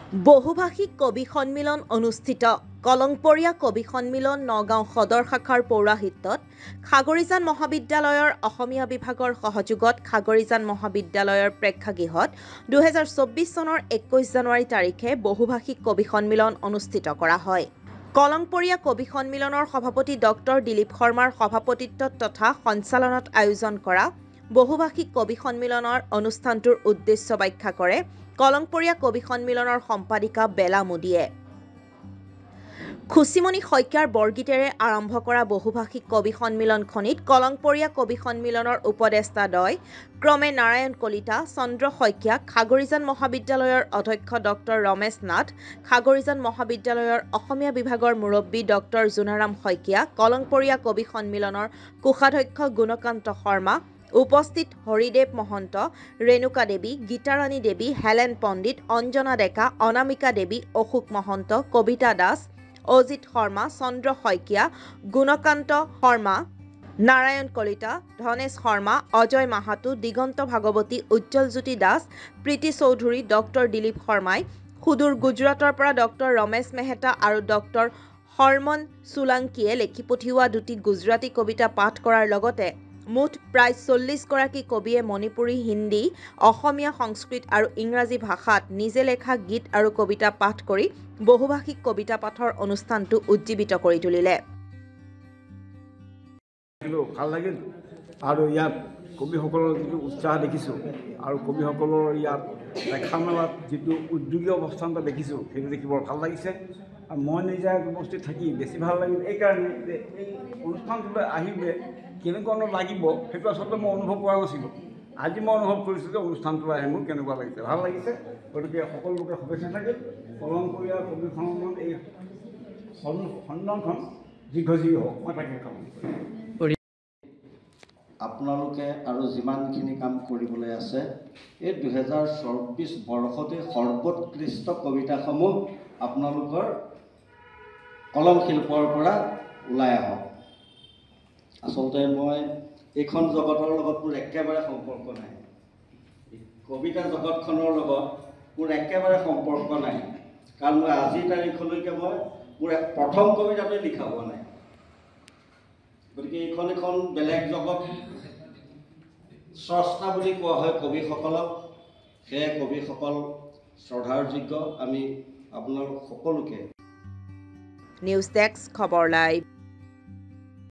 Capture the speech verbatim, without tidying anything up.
বহুভাষিক কবি সন্মিলন অনুষ্ঠিত কলংপৰীয়া কবি সন্মিলন নগাঁও সদৰ শাখাৰ পৌৰাহিত্যত খাগৰিজান মহাবিদ্যালয়ৰ অসমীয়া বিভাগৰ সহযোগত খাগৰিজান মহাবিদ্যালয়ৰ প্ৰেক্ষাগৃহত দুহেজাৰ চৌব্বিছ চনৰ একৈছ জানুৱাৰী তাৰিখে বহুভাষিক কবি সন্মিলন অনুষ্ঠিত কৰা হয়। কলংপৰীয়া কবি সন্মিলনৰ সভাপতি ডক্টৰ দিলীপ শৰ্মাৰ সভাপতিত্বত তথা সঞ্চালনত আয়োজন কৰা বহুভাষিক কবি সন্মিলনৰ অনুষ্ঠানটোৰ উদ্দেশ্য ব্যাখ্যা কৰে কলংপৰীয়া কবি সন্মিলনৰ সম্পাদিকা বেলা মোদীয়ে। খুচিমণি শইকীয়াৰ বৰগীতেৰে আৰম্ভ কৰা বহুভাষিক কবি সন্মিলনখনিত কলংপৰীয়া কবি সন্মিলনৰ উপদেষ্টাদ্বয় ক্ৰমে নাৰায়ণ কলিতা, চন্দ্ৰ শইকীয়া, খাগৰিজান মহাবিদ্যালয়ৰ অধ্যক্ষ ডক্টৰ ৰমেশ নাথ, খাগৰিজান মহাবিদ্যালয়ৰ অসমীয়া বিভাগৰ মুৰব্বী ডক্টৰ জোনাৰাম শইকীয়া, কলংপৰীয়া কবি সন্মিলনৰ কোষাধ্যক্ষ গুণকান্ত শৰ্মা, উপস্থিত হৰিদেৱ মহন্ত, ৰেণুকা দেৱী, গীতাৰাণী দেৱী, হেলেন পণ্ডিত, অঞ্জনা ডেকা, অনামিকা দেৱী, অশোক মহন্ত, কবিতা দাস, অজিত শৰ্মা, চন্দ্ৰ শইকীয়া, গুণকান্ত শৰ্মা, নাৰায়ণ কলিতা, ধনেশ শৰ্মা, অজয় মাহাতো, দিগন্ত ভাগৱতী, উজ্জ্বলজ্যোতি দাস, প্ৰীতি চৌধুৰী, ডক্টৰ দিলীপ শৰ্মাই, সুদূৰ গুজৰাটৰ পৰা ডক্টৰ ৰমেশ মেহতা আৰু ডক্টৰ হৰমন চোলাংকিয়ে লেখি পঠিওৱা দুটি গুজৰাটী কবিতা পাঠ কৰাৰ লগতে মুঠ প্ৰায় চল্লিছ গৰাকী কবিয়ে মণিপুৰী, হিন্দী, অসমীয়া, সংস্কৃত আৰু ইংৰাজী ভাষাত নিজে লেখা গীত আৰু কবিতা পাঠ কৰি বহুভাষিক কবিতা পাঠৰ অনুষ্ঠানটো উজ্জীৱিত কৰি তুলিলে। ভাল লাগিল আৰু ইয়াত কবিসকলৰ যিটো উৎসাহ দেখিছোঁ আৰু কবিসকলৰ ইয়াত দেখা মেলাত যিটো উদ্যোগী অৱস্থান এটা দেখিছোঁ সেইটো দেখি বৰ ভাল লাগিছে। আৰু মই নিজে উপস্থিত থাকি বেছি ভাল লাগিল এইকাৰণে যে এই অনুষ্ঠানটোলৈ আহিলে কেনেকুৱানো লাগিব সেইটো আচলতে মই অনুভৱ কৰা নাছিলোঁ। আজি মই অনুভৱ কৰিছোঁ যে অনুষ্ঠানটোলৈ আহি মোৰ কেনেকুৱা লাগিছে, ভাল লাগিছে। গতিকে সকলো লোকে শুভেচ্ছা থাকিল। কলংপৰীয়া কবি সন্মিলন এই সন্মিলনখন দীৰ্ঘজীৱী হওক, মই তাকে কামনা কৰিম। আপোনালোকে আৰু যিমানখিনি কাম কৰিবলৈ আছে এই দুহেজাৰ চৌব্বিছ বৰ্ষতে সৰ্বোৎকৃষ্ট কবিতাসমূহ আপোনালোকৰ কলম শিল্পৰ পৰা ওলাই আহক। আচলতে মই এইখন জগতৰ লগত মোৰ একেবাৰে সম্পৰ্ক নাই, কবিতা জগতখনৰ লগত মোৰ একেবাৰে সম্পৰ্ক নাই, কাৰণ মই আজিৰ তাৰিখলৈকে মই মোৰ প্ৰথম কবিতাটোৱে লিখা হোৱা নাই। গতিকে এইখন এখন বেলেগ জগত, স্ৰষ্টা বুলি কোৱা হয় কবিসকলক। সেয়ে কবিসকল শ্ৰদ্ধাৰ যোগ্য। আমি আপোনালোক সকলোকে নিউজ ডেস্ক খবৰ লাইভ।